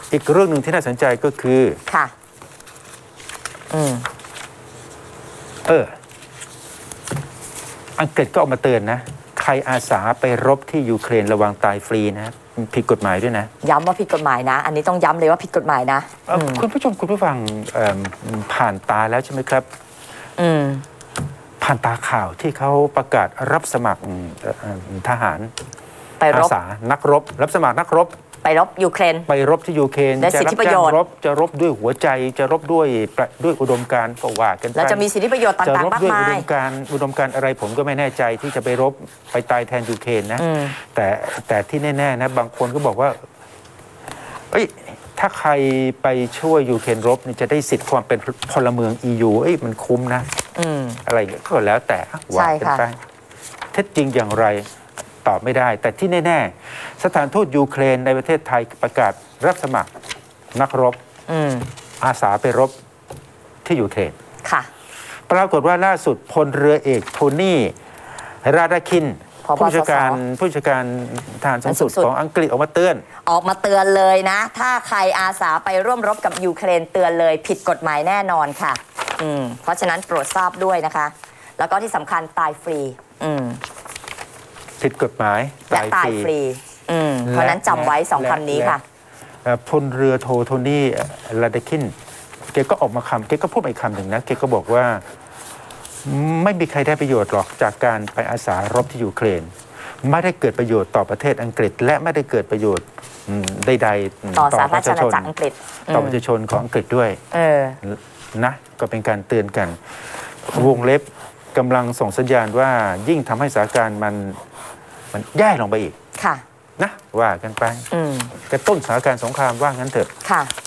อีกเรื่องหนึ่งที่น่าสนใจก็คือค่ะอังกฤษก็ออกมาเตือนนะใครอาสาไปรบที่ยูเครนระวังตายฟรีนะผิดกฎหมายด้วยนะย้ำว่าผิดกฎหมายนะอันนี้ต้องย้ำเลยว่าผิดกฎหมายนะคุณผู้ชมคุณผู้ฟังผ่านตาแล้วใช่ไหมครับผ่านตาข่าวที่เขาประกาศรับสมัครทหารไปรบอาสานักรบรับสมัครนักรบไปรบยูเครนไปรบที่ยูเครนจะรับการรบจะรบด้วยหัวใจจะรบด้วยอุดมการณ์ก็ว่ากันไปแล้วจะมีสิทธิประโยชน์ต่างๆมากมายอุดมการณ์อะไรผมก็ไม่แน่ใจที่จะไปรบไปตายแทนยูเครนนะแต่ที่แน่ๆนะบางคนก็บอกว่าถ้าใครไปช่วยยูเครนรบนี่จะได้สิทธิ์ความเป็นพลเมือง EU มันคุ้มนะอะไรก็แล้วแต่ว่ากันไปเท็จจริงอย่างไรตอบไม่ได้แต่ที่แน่ๆสถานทูตยูเครนในประเทศไทยประกาศรับสมัครนักรบอาสาไปรบที่ยูเครนค่ะปรากฏว่าล่าสุดพลเรือเอกโทนี่ราดาคินผู้จัดการทหารสูงสุดของอังกฤษออกมาเตือนเลยนะถ้าใครอาสาไปร่วมรบกับยูเครนเตือนเลยผิดกฎหมายแน่นอนค่ะเพราะฉะนั้นโปรดทราบด้วยนะคะแล้วก็ที่สำคัญตายฟรีผิดกฎหมายตายฟรีเพราะนั้นจำไว้2 คำนี้ค่ะพลเรือโทนี่ราดาคินแกก็ออกมาแกก็พูดอีกคำหนึ่งนะแกก็บอกว่าไม่มีใครได้ประโยชน์หรอกจากการไปอาสารบที่ยูเครนไม่ได้เกิดประโยชน์ต่อประเทศอังกฤษและไม่ได้เกิดประโยชน์ใดๆต่อสาธารณรัฐอังกฤษต่อประชาชนของอังกฤษด้วยนะก็เป็นการเตือนกันวงเล็บกำลังส่งสัญญาณว่ายิ่งทำให้สถานการณ์มันแย่ลงไปอีกนะว่ากันไปกระตุ้นสถานการณ์สงครามว่างั้นเถอะ